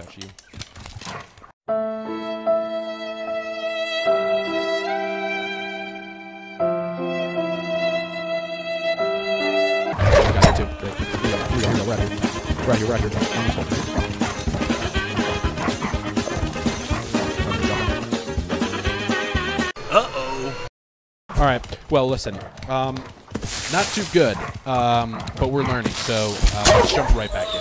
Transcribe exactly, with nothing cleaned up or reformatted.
punch you. Got it too. Great. Here we go. Here we go. Here we go. We're out here. We're out here. We're out here. On this one. Uh-oh. All right. Well, listen. Um, not too good, um, but we're learning. So uh, let's jump right back in.